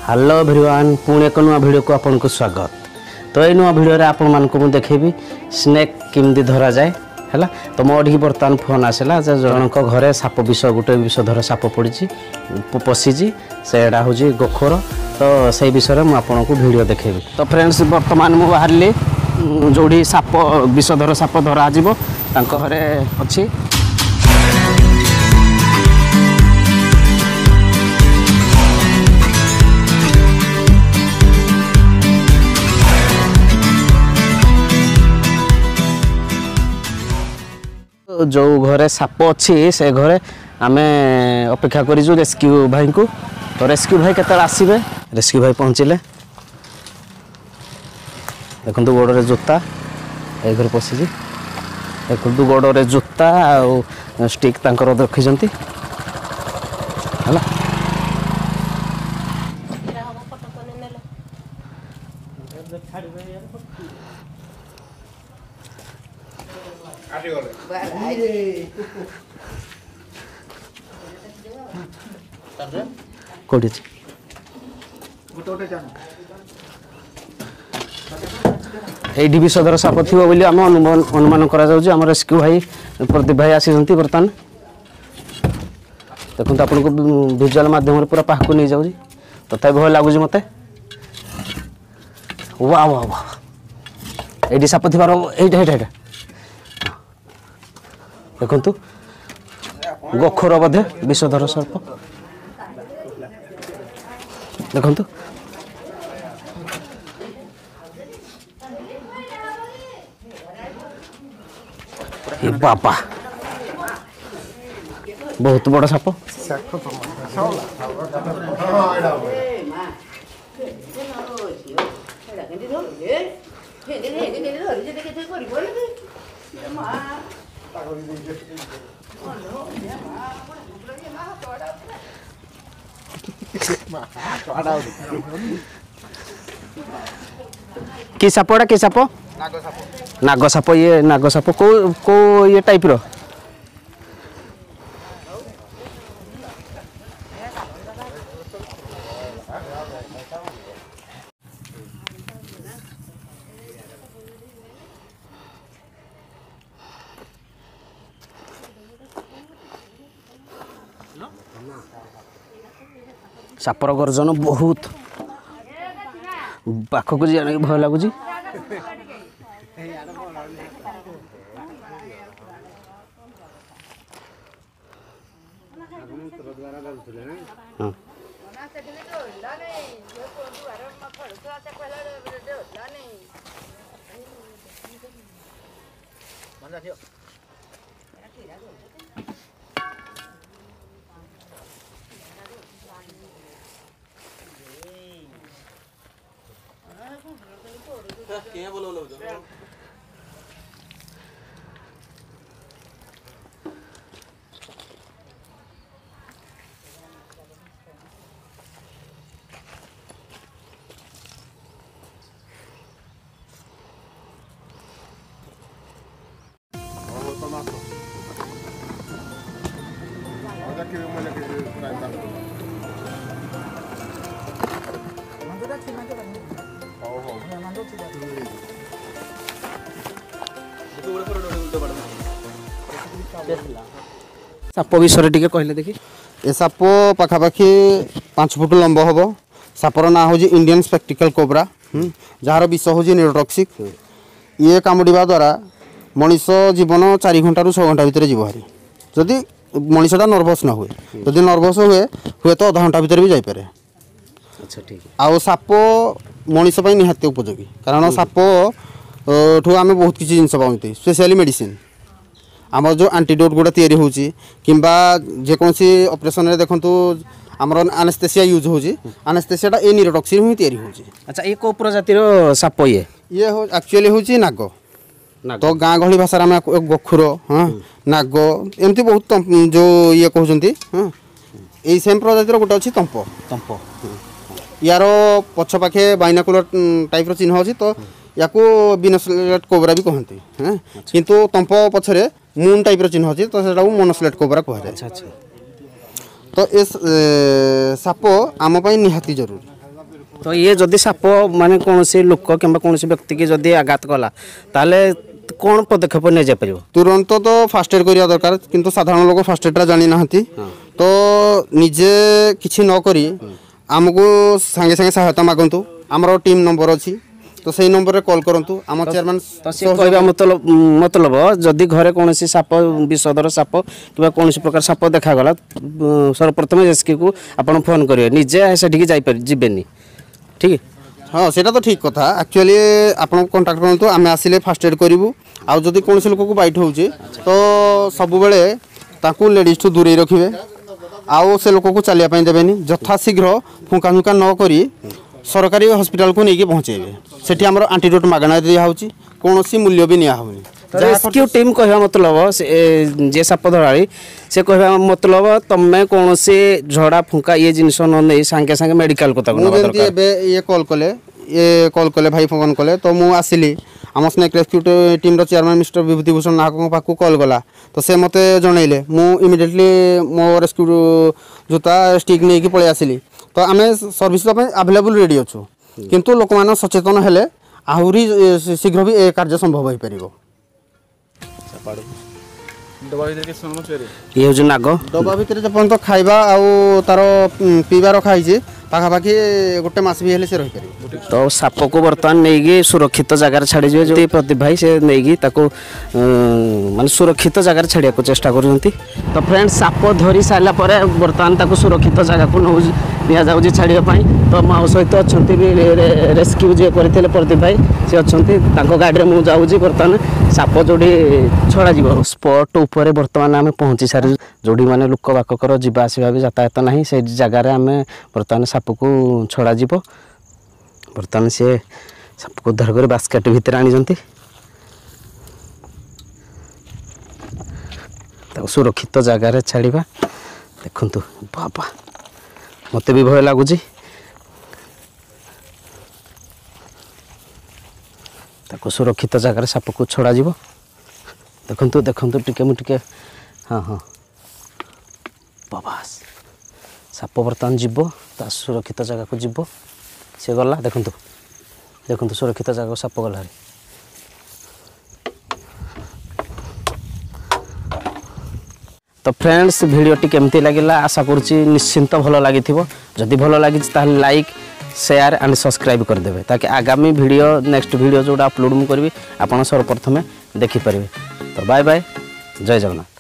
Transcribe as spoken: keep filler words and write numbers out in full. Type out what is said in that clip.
Hello everyone Pune एक नुआ video को आपन को स्वागत। तो ये नुआ वीडियो रे आपन मान को मु देखेबी स्नेक किमदी धरा जाए हैला। तो मोडी बर्तमान फोन आसला जे जनक घरे साप विष गोटे विषधर साप पड़ी पशिची सेटा हूँ गोखर। तो से विषय में आपन को वीडियो देखेबी। तो फ्रेंड्स बर्तमान मु बाहरली जोड़ी साप विषधर साप धरा जीवो तांको घरे अछि। जो घरे साप अच्छी से घरे आमे अपेक्षा करूँ रेस्क्यू भाई को। तो रेस्क्यू भाई केत आसबे रेस्क्यू भाई पहुँचले देखु गोड़े जोता ए घर पशि देखु गोड़े जोता आ स्टिक तांकर रखिंट है। कोठी ये विषधर साप थी बोली आम अनुमान करा आम रेस्क्यू भाई प्रदीप भाई आसी बर्तमान देखो आपन को विजुअल माध्यम पूरा पाख नहीं जाऊँ तथा भय लगुच मत। वाह वाह वाह ये साप थी ये देखु गोखर बोधे विषधर सर्प देखु बापा बहुत बड़ साप। कि सापड़ा कि साप नाग साप ये नाग साप को को ये टाइप रो सापर गर्जन बहुत पाखक जाने भय लगुच। क्या बोलो बोलो साप विषय टी कहले देखी ए साप पाखापाखि पांच फुट लंब हम। सापर ना हूँ इंडियन स्पेक्टिकल कोबरा जार विष हूँ न्यूरोटॉक्सिक। ये कामुड़ा द्वारा मनीष जीवन चार घंटा रू छः घंटा भितर जीव हारी जदि मनीषटा नर्भस न हुए। जदि नर्भस हुए हुए तो अधा घंटा भितर भी जापे। अच्छा ठीक है। आउ साप मनीष निहाती उपयोगी कारण साप ठू आम बहुत किसी जिन पाते स्पेशली मेडिसिन आम जो एंटीडोट गुड़ा तैयारी होची किंबा जेकोसी ऑपरेशन रे देखंतु हमर एनेस्थेसिया यूज होची एनेस्थेसियाटा ए न्यूरोटॉक्सिन ही तैयारी होची। अच्छा ये को प्रजातिर साप ये ये हो एक्चुअली होची नाग तो गाँ गहली भाषा में गोखुर हाँ नाग एमती बहुत जो ये कहते हाँ यही सेम प्रजातिर गोटे अच्छी तंप तंप यार पछपाखे बाइनाकुलर टाइप चिन्ह अच्छी तो या बिनोस्लेट कोबरा भी कहते हैं किंतु तंप पछरे मून टाइप चिन्ह अच्छी तो से मोनोस्लेट कोबरा कह जाए। तो इस साप आम निहाती जरूरी तो ये जदि साप माने कौन से लोक कि कौन व्यक्ति की जदि आघात कला ताले कौन पदक्षेप नहीं जा पारिबो तुरंत तो फास्ट एड करिया दरकार किंतु साधारण लोक फास्ट एडटा जानि नाहंती तो निजे किछि न करी हमको संगे संगे सहायता मागंतु हमरो टीम नंबर अछि तो सही नंबर रे कॉल करंतु हम चेयरमैन तो से कहबा मतलब मतलब जदि घरे कौन साप विषधर साप कि कौन प्रकार साप देखा गला सर्वप्रथम एसके को आपण फोन करिवे निजे सेठी जाई पर जिबेनी ठीक हाँ सेटा तो ठीक कथा एक्चुअली आपण कांटेक्ट करंतु आमे आसिले फास्ट एड करिवु आ जदि कौन लोक को बाइट होउचे तो सब बेले ताकू लेडीज टू दूरे रखिबे आउ से लोक को चलिया पई देबेनी यथा शीघ्र फुंका फुंका न करी सरकारी हॉस्पिटल को नहीं पहुँचेबे सेठी हमर एंटीडोट मागना दिया होउची कोनोसी मूल्य भी निया होनी रेस्क्यू टीम कहवा मतलब जे साप धराड़ी से कहवा मतलब तमे कौन से झड़ा फुंका ये जिनस न नहीं सांगे सांगे मेडिकल को ये कॉल कले ये कॉल कले भाई फोन कले तो मु आसिली आम स्नेक रेस्क्यू टीम रो चेयरमैन मिस्टर विभूति भूषण नाहक पाखु कॉल गला तो से मते जनइले मु इमिडिएटली मो रेस्क्यू जूता स्टिक नहीं कि पळे आसिली तो आमे सर्विस अवेलेबल रेडी अच्छु किंतु लोक मान सचेतन हेले आहुरी शीघ्र भी ए कार्य संभव हो पारिबो ये हूँ नाग डबा भितर जपर्यंत खाइबा आउ तार पीवा रखा है पाखापाखि गोटे मस भी हेले से रही पार तो साप को बर्तमान नहीं सुरक्षित जगार छाड़ी जो प्रदीप भाई से नहीं माने सुरक्षित जगार छाड़िया को चेष्टा करते तो फ्रेंड्स साप धरी सारा बर्तमान ताको सुरक्षित जगह को नौ निया जाउजी छाड़ियापाई तो मो सहित अच्छा रेस्क्यू जी करते प्रदीप भाई सी अच्छा गाड़ी में मुझे बर्तमान साप जोड़ी छड़ा जीव स्पॉट उपर बर्तमान आम पहुँची सारी जोड़ी मैंने लोक बाकर जावा आसवा भी यातायात ना से जगार आम बर्तमान साप को छड़ा जीव बर्तमान सी साप को उद्धार कर बास्केट भितर आनी सुरक्षित जगार छाड़ा देखु बाबा मत भी भय लगुच सुरक्षित जगार साप को छड़ा जीव देखु देखु टिके मुझे हाँ हाँ बाबा साप बर्तमान जीव ता सुरक्षित जगह को जीव सी गला देखु देखु सुरक्षित जगह साप गला तो फ्रेंड्स भिडियोटी केमती लगिला आशा करुच्ची निश्चिंत भल लगी जदि भल लगी लाइक शेयर एंड सब्सक्राइब करदेवे ताकि आगामी वीडियो नेक्स्ट वीडियो जोटा अपलोड मुझे करी आप सर्वप्रथमे देखिपारे तो बाय बाय जय जगन्नाथ।